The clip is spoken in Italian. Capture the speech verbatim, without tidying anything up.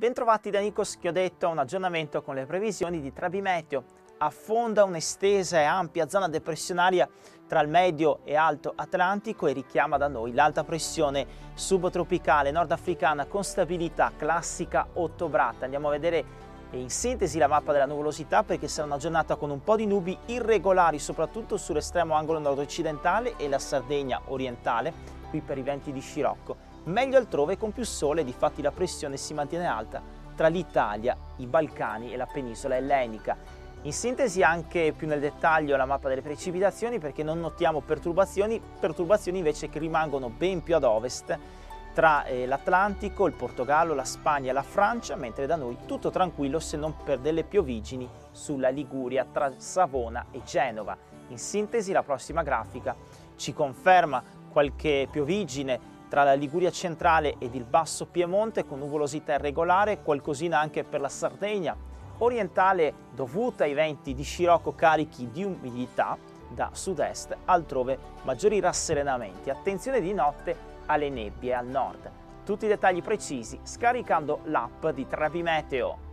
Bentrovati da Nico Schiodetto a un aggiornamento con le previsioni di Trebimeteo. Affonda un'estesa e ampia zona depressionaria tra il medio e alto Atlantico e richiama da noi l'alta pressione subtropicale nordafricana con stabilità classica ottobrata. Andiamo a vedere in sintesi la mappa della nuvolosità, perché sarà una giornata con un po' di nubi irregolari soprattutto sull'estremo angolo nord-occidentale e la Sardegna orientale, qui per i venti di scirocco. Meglio altrove con più sole, difatti la pressione si mantiene alta tra l'Italia, i Balcani e la penisola ellenica. In sintesi anche più nel dettaglio la mappa delle precipitazioni, perché non notiamo perturbazioni, perturbazioni invece che rimangono ben più ad ovest tra eh, l'Atlantico, il Portogallo, la Spagna e la Francia, mentre da noi tutto tranquillo se non per delle piovigini sulla Liguria tra Savona e Genova. In sintesi la prossima grafica ci conferma qualche piovigine tra la Liguria centrale ed il basso Piemonte con nuvolosità irregolare, qualcosina anche per la Sardegna orientale dovuta ai venti di scirocco carichi di umidità da sud-est, altrove maggiori rasserenamenti. Attenzione di notte alle nebbie al nord. Tutti i dettagli precisi scaricando l'app di Trebimeteo.